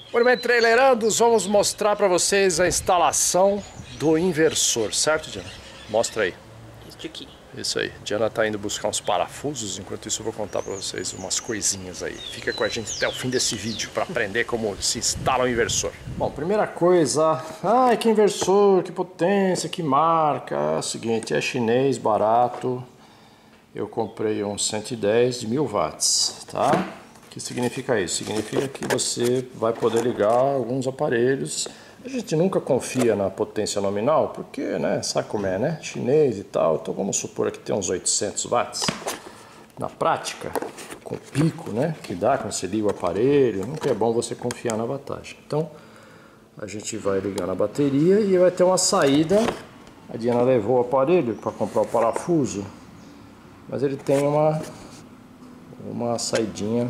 Muito bem, trailerandos, vamos mostrar para vocês a instalação do inversor, certo, Diana? Mostra aí. Este aqui. Isso aí, Diana tá indo buscar uns parafusos, enquanto isso eu vou contar para vocês umas coisinhas aí. Fica com a gente até o fim desse vídeo para aprender como se instala um inversor. Bom, primeira coisa, que inversor, que potência, que marca. É o seguinte, é chinês, barato. Eu comprei um 110 de 1000 watts, tá? O que significa isso? Significa que você vai poder ligar alguns aparelhos. A gente nunca confia na potência nominal, porque, né, sabe como é, né? Chinês e tal, então vamos supor que tem uns 800 watts. Na prática, com pico, né, que dá quando você liga o aparelho, nunca é bom você confiar na wattagem. Então, a gente vai ligar na bateria e vai ter uma saída. A Diana levou o aparelho para comprar o parafuso, mas ele tem uma saidinha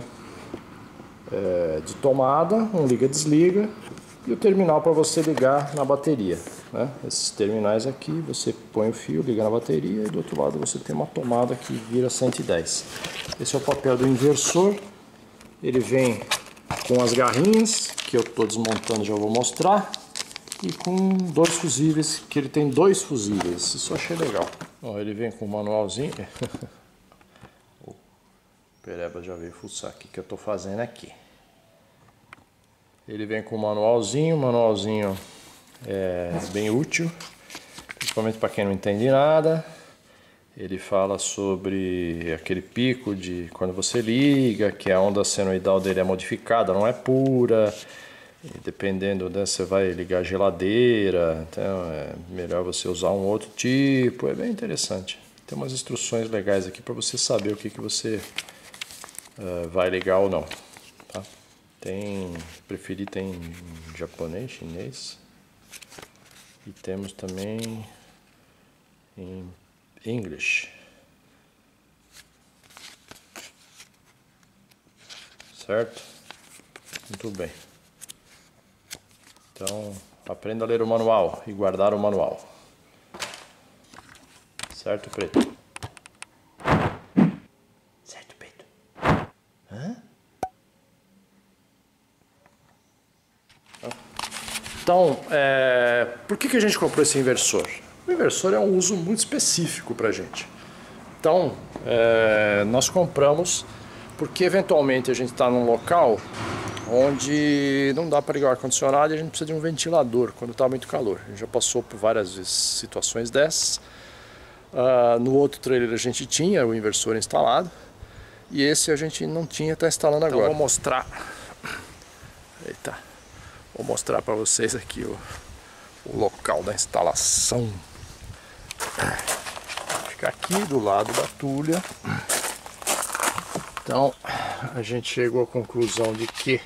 de tomada, um liga-desliga e o terminal para você ligar na bateria, né? Esses terminais aqui, você põe o fio, liga na bateria e do outro lado você tem uma tomada que vira 110. Esse é o papel do inversor. Ele vem com as garrinhas, que eu estou desmontando, já vou mostrar, e com dois fusíveis, que ele tem dois fusíveis. Isso eu achei legal. Ó, ele vem com um manualzinho. O Pereba já veio fuçar aqui que eu estou fazendo aqui. Ele vem com um manualzinho é bem útil, principalmente para quem não entende nada. Ele fala sobre aquele pico de quando você liga, que a onda senoidal dele é modificada, não é pura. E dependendo, né, você vai ligar a geladeira, então é melhor você usar um outro tipo. É bem interessante. Tem umas instruções legais aqui para você saber o que você vai ligar ou não. Tá? Preferi tem em japonês, chinês, e temos também em English. Certo? Muito bem. Então, aprenda a ler o manual e guardar o manual. Certo, Preto? Certo, Preto? Hã? Então, por que a gente comprou esse inversor? O inversor é um uso muito específico para a gente. Então, nós compramos porque eventualmente a gente está num local onde não dá para ligar o ar-condicionado e a gente precisa de um ventilador quando está muito calor. A gente já passou por várias situações dessas. No outro trailer a gente tinha o inversor instalado e esse a gente não tinha, está instalando agora. Então, vou mostrar. Eita. Vou mostrar para vocês aqui o local da instalação. Fica aqui do lado da tulha. Então a gente chegou à conclusão de que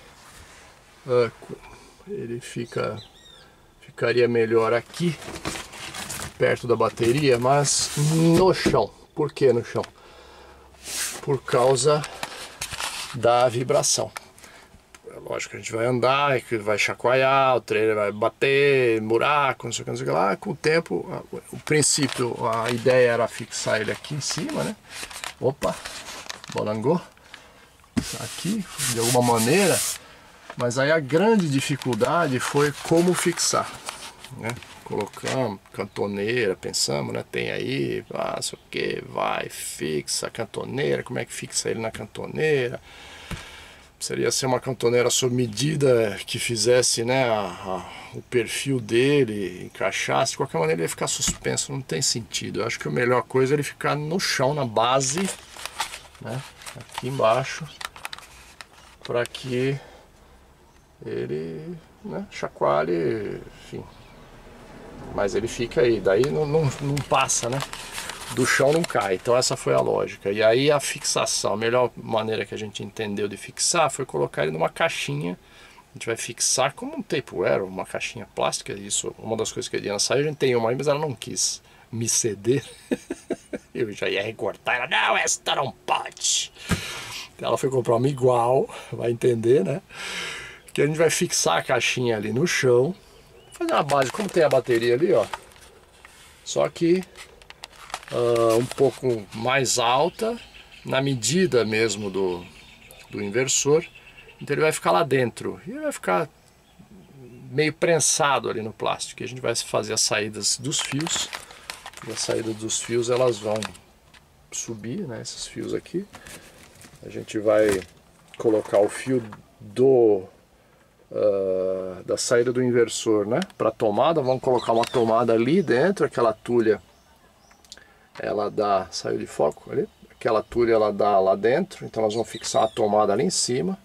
ele ficaria melhor aqui, perto da bateria, mas no chão. Por que no chão? Por causa da vibração. Lógico que a gente vai andar, que vai chacoalhar, o trailer vai bater, buraco, não sei o que lá. Com o tempo, o princípio, a ideia era fixar ele aqui em cima, né? Opa, bolangou. Aqui, de alguma maneira. Mas aí a grande dificuldade foi como fixar, né? Colocamos cantoneira, pensamos, né? Tem aí, não sei o que, vai, fixa a cantoneira, como é que fixa ele na cantoneira? Seria ser uma cantoneira sob medida que fizesse, né, o perfil dele, encaixasse. De qualquer maneira ele ia ficar suspenso, não tem sentido. Eu acho que a melhor coisa é ele ficar no chão, na base, né, aqui embaixo, para que ele, né, chacoalhe, enfim. Mas ele fica aí, daí não passa, né? Do chão não cai, então essa foi a lógica. E aí a fixação, a melhor maneira que a gente entendeu de fixar foi colocar ele numa caixinha. A gente vai fixar como um Tupperware, uma caixinha plástica. Isso, uma das coisas que a Diana saiu, a gente tem uma aí, mas ela não quis me ceder. Eu já ia recortar, ela, não, esta não pode. Ela foi comprar uma igual, vai entender, né? Que a gente vai fixar a caixinha ali no chão, fazer uma base, como tem a bateria ali, ó. Só que um pouco mais alta, na medida mesmo do inversor. Então ele vai ficar lá dentro e vai ficar meio prensado ali no plástico. E a gente vai fazer as saídas dos fios. E as saídas dos fios elas vão subir, né? Esses fios aqui. A gente vai colocar o fio da saída do inversor, né, para tomada. Vamos colocar uma tomada ali dentro. Aquela tulha ela dá, saiu de foco ali, aquela tulha ela dá lá dentro, então nós vamos fixar a tomada ali em cima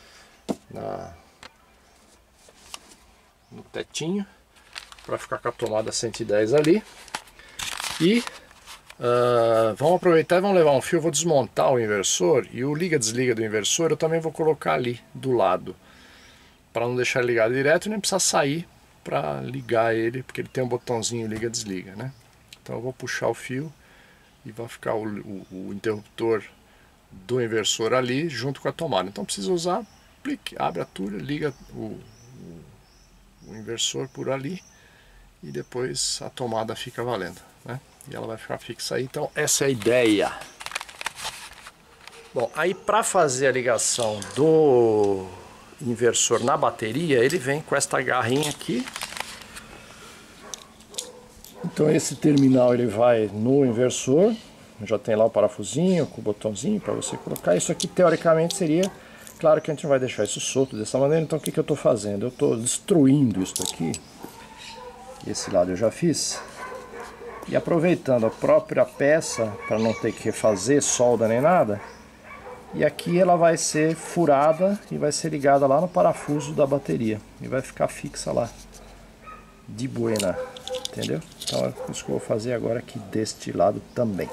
no tetinho, para ficar com a tomada 110 ali. E vamos aproveitar e vamos levar um fio. Eu vou desmontar o inversor, e o liga-desliga do inversor eu também vou colocar ali do lado, para não deixar ele ligado direto e nem precisar sair para ligar ele, porque ele tem um botãozinho liga-desliga, né? Então eu vou puxar o fio e vai ficar o interruptor do inversor ali junto com a tomada. Então precisa usar, abre a tulha, liga o inversor por ali e depois a tomada fica valendo, né? E ela vai ficar fixa aí. Então essa é a ideia. Bom, aí para fazer a ligação do inversor na bateria, ele vem com esta garrinha aqui. Então esse terminal ele vai no inversor, já tem lá o parafusinho com o botãozinho para você colocar. Isso aqui teoricamente seria, claro que a gente não vai deixar isso solto dessa maneira. Então o que eu estou fazendo? Eu estou destruindo isso aqui. Esse lado eu já fiz. E aproveitando a própria peça para não ter que refazer solda nem nada. E aqui ela vai ser furada e vai ser ligada lá no parafuso da bateria. E vai ficar fixa lá, de buena, entendeu? Então é isso que eu vou fazer agora aqui deste lado também.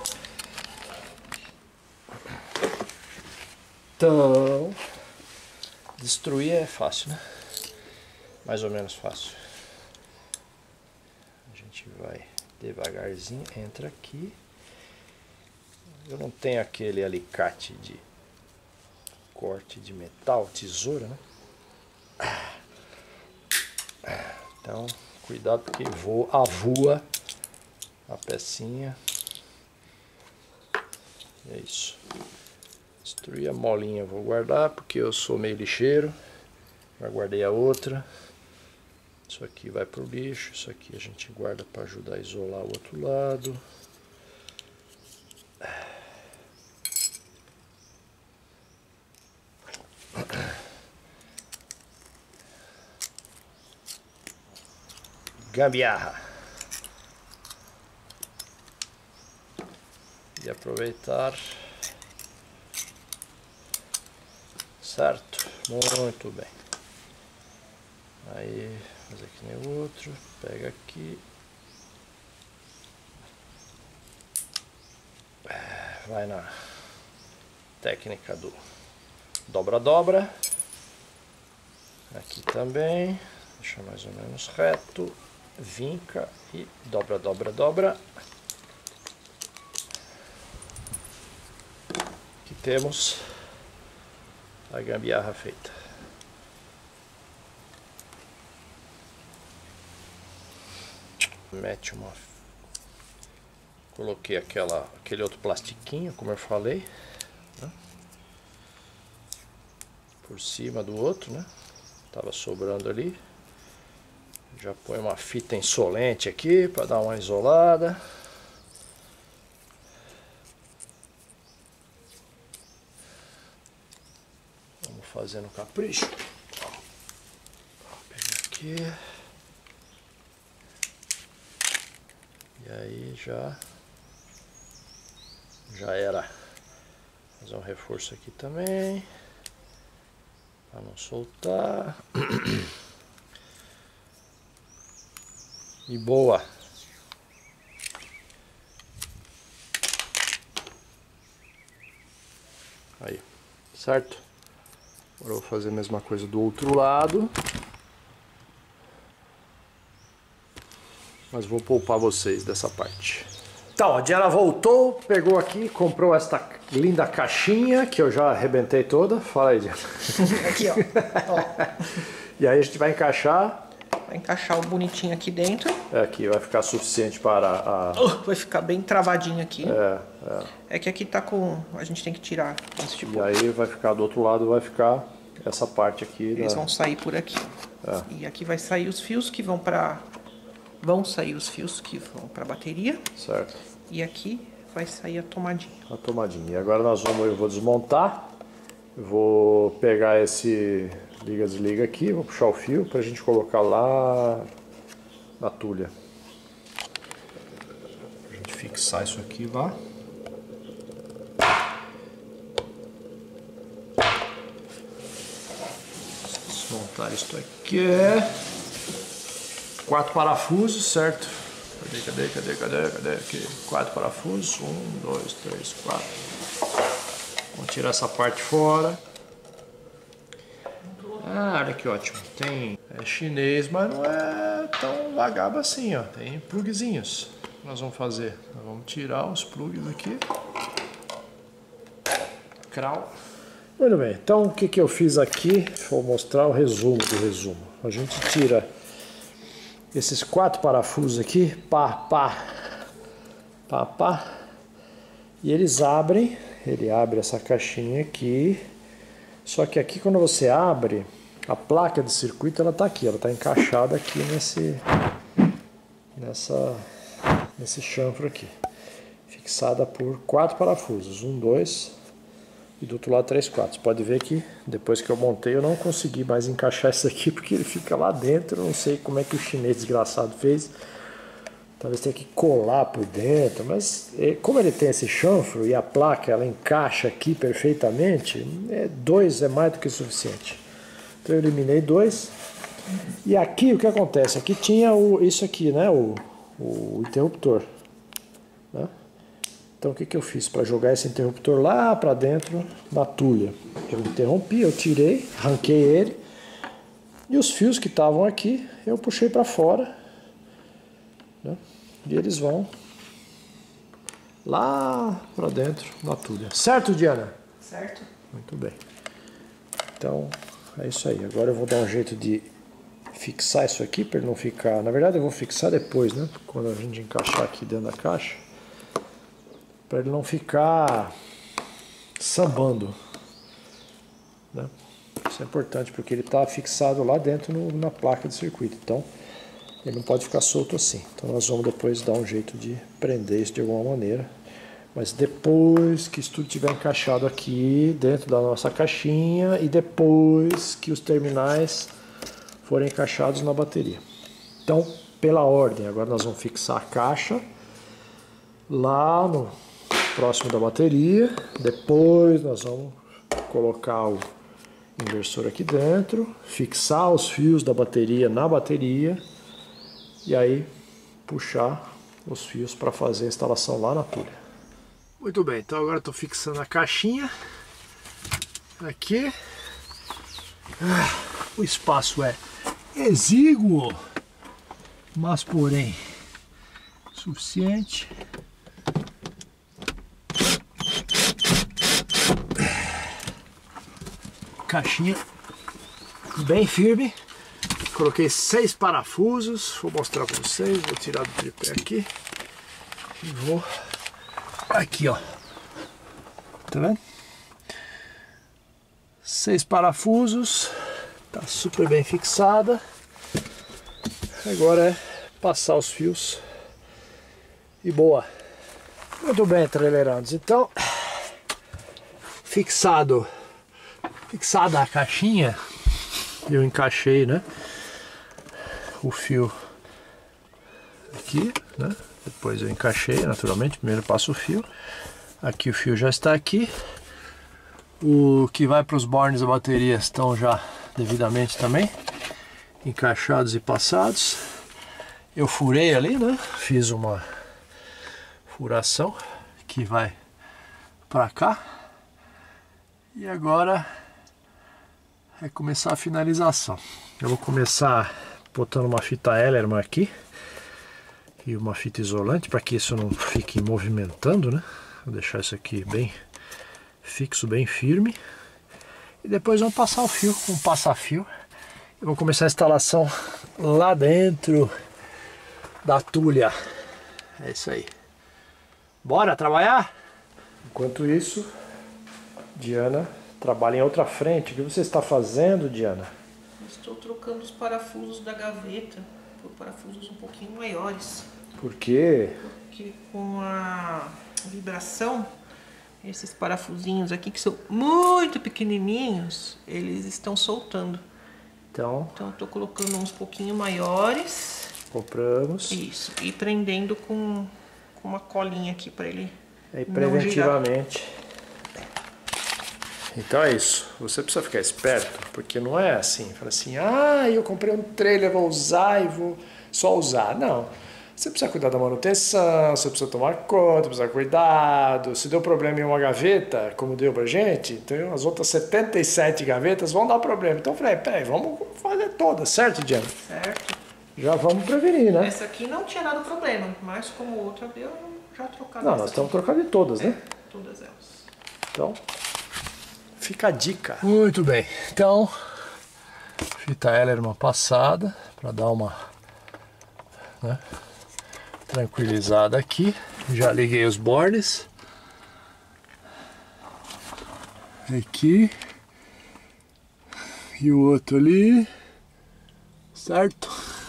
Então, destruir é fácil, né? Mais ou menos fácil. A gente vai devagarzinho, entra aqui. Eu não tenho aquele alicate de corte de metal, tesoura, né? Então, cuidado porque voa a pecinha. É isso. Destruir a molinha eu vou guardar porque eu sou meio lixeiro. Já guardei a outra. Isso aqui vai pro lixo. Isso aqui a gente guarda para ajudar a isolar o outro lado. Gambiarra. E aproveitar. Certo? Muito bem. Aí, fazer que nem o outro. Pega aqui. Vai na técnica do dobra-dobra. Aqui também. Deixa mais ou menos reto. Vinca e dobra, dobra, dobra. Aqui temos a gambiarra feita. Mete uma... Coloquei aquele outro plastiquinho, como eu falei, né? Por cima do outro, né? Tava sobrando ali. Já põe uma fita insolente aqui para dar uma isolada. Vamos fazendo capricho. Pega aqui. E aí já era. Fazer um reforço aqui também para não soltar. E boa. Aí, certo? Agora eu vou fazer a mesma coisa do outro lado. Mas vou poupar vocês dessa parte. Então, a Diana voltou, pegou aqui, comprou esta linda caixinha que eu já arrebentei toda. Fala aí, Diana. Aqui, ó. E aí a gente vai encaixar. Vai encaixar o bonitinho aqui dentro. Aqui vai ficar suficiente para a... Vai ficar bem travadinho aqui. É. É que aqui tá com... A gente tem que tirar esse tipo. E aí vai ficar do outro lado, vai ficar essa parte aqui. Eles vão sair por aqui. E aqui vai sair os fios que vão para... Vão sair os fios que vão para a bateria. Certo. E aqui vai sair a tomadinha. A tomadinha. E agora eu vou desmontar. Eu vou pegar esse liga-desliga aqui, vou puxar o fio para a gente colocar lá na tulha. A gente fixar isso aqui lá. Desmontar isso aqui. 4 parafusos, certo? Cadê? Aqui. 4 parafusos. 1, 2, 3, 4. Vamos tirar essa parte fora. Ah, olha que ótimo. Tem... É chinês, mas não é tão vagabundo assim, ó. Tem plugzinhos. O que nós vamos fazer? Nós vamos tirar os plugs aqui. Crau. Muito bem. Então, o que eu fiz aqui? Vou mostrar o resumo do resumo. A gente tira esses 4 parafusos aqui. Pá. E eles abrem. Ele abre essa caixinha aqui. Só que aqui quando você abre, a placa de circuito ela tá aqui, ela tá encaixada aqui nesse chanfro aqui. Fixada por 4 parafusos, 1, 2 e do outro lado 3, 4. Você pode ver que depois que eu montei eu não consegui mais encaixar isso aqui porque ele fica lá dentro, eu não sei como é que o chinês desgraçado fez. Talvez tenha que colar por dentro, mas como ele tem esse chanfro e a placa ela encaixa aqui perfeitamente, 2 é mais do que suficiente. Então eu eliminei 2. E aqui o que acontece? Aqui tinha isso aqui, né? O interruptor. Né? Então o que eu fiz? Para jogar esse interruptor lá para dentro da tulha. Eu interrompi, eu tirei, arranquei ele. E os fios que estavam aqui eu puxei para fora. Né? E eles vão lá para dentro da tulha. Certo, Diana? Certo. Muito bem. Então, é isso aí. Agora eu vou dar um jeito de fixar isso aqui para ele não ficar... Na verdade eu vou fixar depois, né? Quando a gente encaixar aqui dentro da caixa. Para ele não ficar sambando. Né? Isso é importante porque ele está fixado lá dentro na placa de circuito. Então, ele não pode ficar solto assim. Então nós vamos depois dar um jeito de prender isso de alguma maneira. Mas depois que isso tudo estiver encaixado aqui dentro da nossa caixinha e depois que os terminais forem encaixados na bateria. Então, pela ordem, agora nós vamos fixar a caixa lá no próximo da bateria. Depois nós vamos colocar o inversor aqui dentro, fixar os fios da bateria na bateria. E aí puxar os fios para fazer a instalação lá na tulha. Muito bem, então agora estou fixando a caixinha aqui. O espaço é exíguo, mas porém suficiente. Caixinha bem firme. Coloquei 6 parafusos, vou mostrar para vocês, vou tirar do tripé aqui e vou aqui, ó, tá vendo? 6 parafusos, tá super bem fixada. Agora é passar os fios e boa. Muito bem, trailerandos, então fixada a caixinha, eu encaixei, né? O fio aqui, né? Depois eu encaixei, naturalmente, primeiro passo o fio. Aqui o fio já está aqui. O que vai para os bornes da bateria estão já devidamente também encaixados e passados. Eu furei ali, né? Fiz uma furação que vai para cá. E agora é começar a finalização. Eu vou começar botando uma fita Ellerman aqui e uma fita isolante para que isso não fique movimentando, né? Vou deixar isso aqui bem fixo, bem firme. E depois vamos passar o fio com um passa-fio. Eu vou começar a instalação lá dentro da tulha. É isso aí. Bora trabalhar? Enquanto isso, Diana trabalha em outra frente. O que você está fazendo, Diana? Estou trocando os parafusos da gaveta por parafusos um pouquinho maiores. Por quê? Porque com a vibração, esses parafusinhos aqui, que são muito pequenininhos, eles estão soltando. Então eu estou colocando uns pouquinho maiores. Compramos. Isso. E prendendo com uma colinha aqui para ele aí preventivamente. Então é isso. Você precisa ficar esperto, porque não é assim. Fala assim, ah, eu comprei um trailer, vou usar e vou só usar. Não. Você precisa cuidar da manutenção, você precisa tomar conta, precisa cuidado. Se deu problema em uma gaveta, como deu pra gente, então as outras 77 gavetas vão dar problema. Então eu falei, peraí, vamos fazer todas, certo, Diana? Certo. Já vamos prevenir, né? Essa aqui não tinha dado problema, mas como outra deu, já trocava. Não, nós estamos trocando de todas, né? Todas elas. Então, fica a dica. Muito bem. Então, fita ela era uma passada para dar uma, né, tranquilizada aqui. Já liguei os bordes. Aqui. E o outro ali. Certo?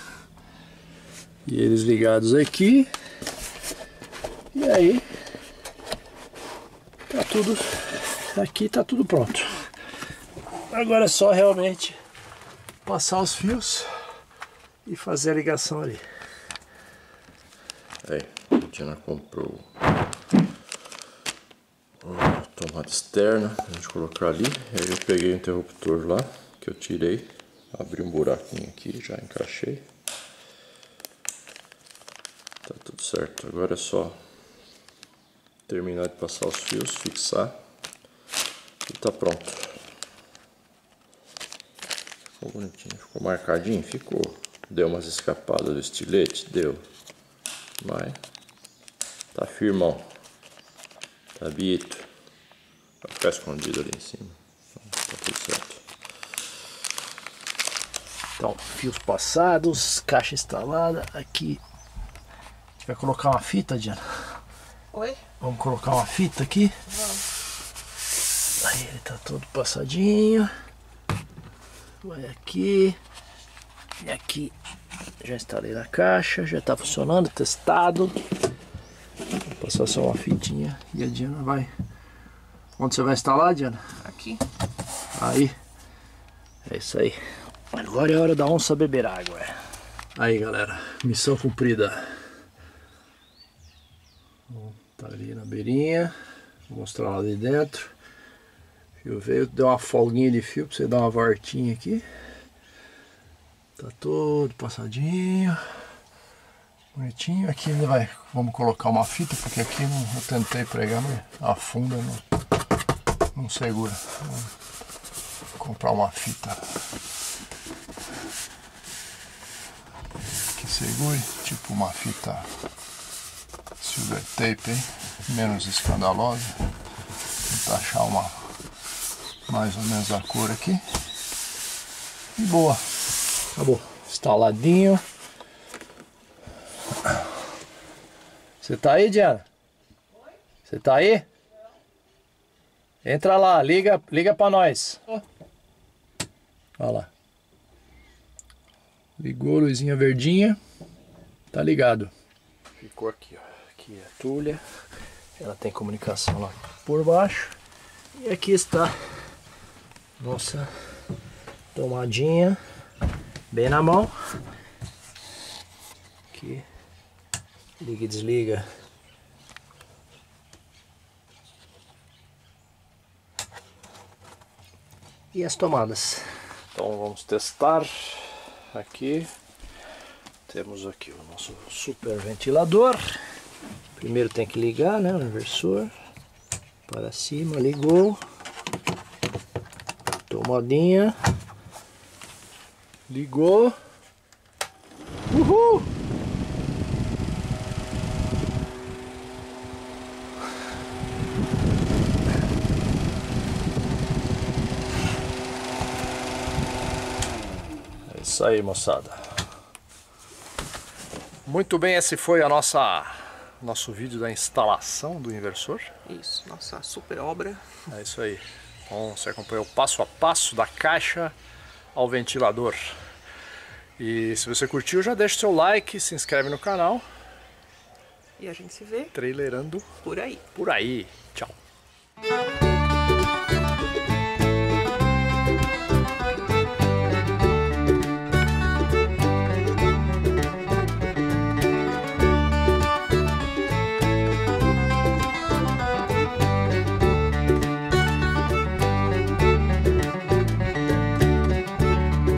E eles ligados aqui. E aí tá tudo aqui, tá tudo pronto. Agora é só realmente passar os fios e fazer a ligação ali. Aí, a Diana comprou a tomada externa pra gente colocar ali. Aí eu peguei o interruptor lá que eu tirei, abri um buraquinho aqui, já encaixei. Tá tudo certo. Agora é só terminar de passar os fios, fixar e tá pronto. Ficou bonitinho, ficou marcadinho, ficou. Deu umas escapadas do estilete, deu, mas tá firmão, tá bito, vai ficar escondido ali em cima, então, tá tudo certo. Então, fios passados, caixa instalada, aqui a gente vai colocar uma fita, Diana. Oi? Vamos colocar uma fita aqui. Vamos. Aí ele tá todo passadinho. Vai aqui. E aqui. Já instalei na caixa. Já tá funcionando, testado. Vou passar só uma fitinha. E a Diana vai... Onde você vai instalar, Diana? Aqui. Aí. É isso aí. Agora é hora da onça beber água. Aí, galera. Missão cumprida. Tá ali na beirinha, vou mostrar lá de dentro. O fio veio, deu uma folguinha de fio pra você dar uma voltinha aqui. Tá todo passadinho, bonitinho. Aqui ainda vai, vamos colocar uma fita, porque aqui não, eu tentei pregar, mas afunda, não segura. Vou comprar uma fita que segure, tipo uma fita silver tape, hein? Menos escandalosa. Tentar achar uma mais ou menos a cor aqui. E boa. Acabou. Instaladinho. Você tá aí, Diana? Você tá aí? Entra lá, liga pra nós. Olha lá. Ligou a luzinha verdinha. Tá ligado. Ficou aqui, ó. Aqui é a tulha, ela tem comunicação lá por baixo. E aqui está nossa tomadinha, bem na mão. Aqui, liga e desliga. E as tomadas. Então vamos testar. Aqui temos aqui o nosso super ventilador. Primeiro tem que ligar, né, o inversor para cima, ligou, tomadinha, ligou, uhul! É isso aí, moçada. Muito bem, esse foi a nosso vídeo da instalação do inversor. Isso, nossa super obra. É isso aí. Bom, você acompanhou o passo a passo da caixa ao ventilador. E se você curtiu, já deixa o seu like, se inscreve no canal. E a gente se vê Trailerando por aí. Por aí. Tchau.